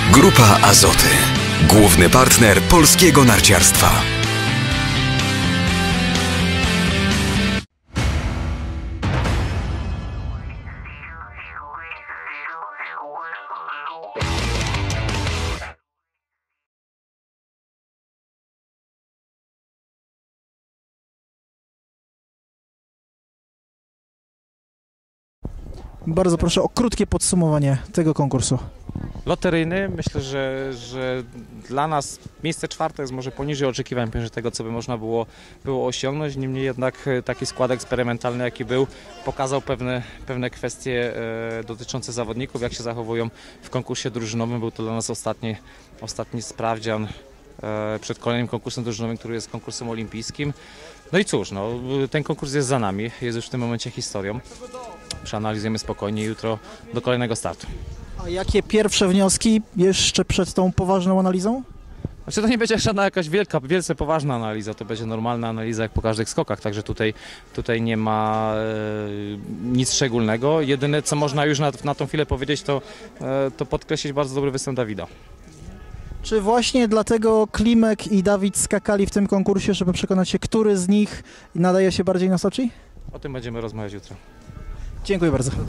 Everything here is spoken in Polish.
Grupa Azoty. Główny partner polskiego narciarstwa. Bardzo proszę o krótkie podsumowanie tego konkursu. Loteryjny, myślę, że dla nas miejsce czwarte jest może poniżej oczekiwań tego, co by można było osiągnąć. Niemniej jednak taki skład eksperymentalny, jaki był, pokazał pewne kwestie dotyczące zawodników, jak się zachowują w konkursie drużynowym. Był to dla nas ostatni sprawdzian przed kolejnym konkursem drużynowym, który jest konkursem olimpijskim. No i cóż, ten konkurs jest za nami, jest już w tym momencie historią. Przeanalizujemy spokojnie jutro do kolejnego startu. A jakie pierwsze wnioski jeszcze przed tą poważną analizą? Znaczy to nie będzie żadna jakaś wielce poważna analiza, to będzie normalna analiza jak po każdych skokach, także tutaj nie ma nic szczególnego. Jedyne co można już na tą chwilę powiedzieć to podkreślić bardzo dobry występ Dawida. Czy właśnie dlatego Klimek i Dawid skakali w tym konkursie, żeby przekonać się, który z nich nadaje się bardziej na Soczi? O tym będziemy rozmawiać jutro. Dziękuję bardzo.